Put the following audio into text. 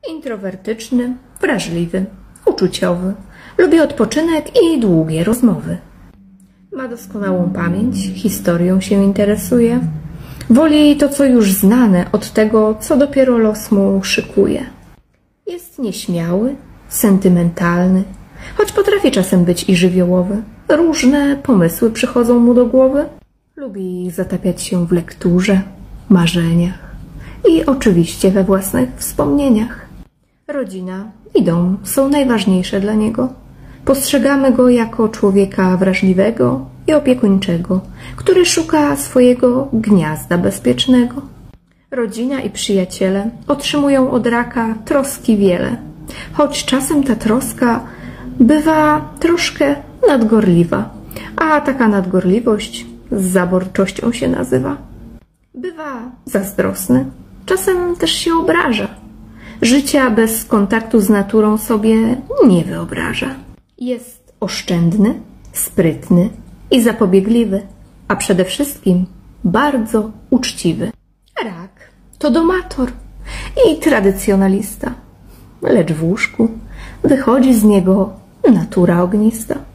Introwertyczny, wrażliwy, uczuciowy. Lubi odpoczynek i długie rozmowy. Ma doskonałą pamięć, historią się interesuje. Woli to, co już znane, od tego, co dopiero los mu szykuje. Jest nieśmiały, sentymentalny, choć potrafi czasem być i żywiołowy. Różne pomysły przychodzą mu do głowy. Lubi zatapiać się w lekturze, marzeniach i oczywiście we własnych wspomnieniach. Rodzina i dom są najważniejsze dla niego. Postrzegamy go jako człowieka wrażliwego i opiekuńczego, który szuka swojego gniazda bezpiecznego. Rodzina i przyjaciele otrzymują od raka troski wiele, choć czasem ta troska bywa troszkę nadgorliwa, a taka nadgorliwość zaborczością się nazywa. Bywa zazdrosny, czasem też się obraża. Życia bez kontaktu z naturą sobie nie wyobraża. Jest oszczędny, sprytny i zapobiegliwy, a przede wszystkim bardzo uczciwy. Rak to domator i tradycjonalista, lecz w łóżku wychodzi z niego natura ognista.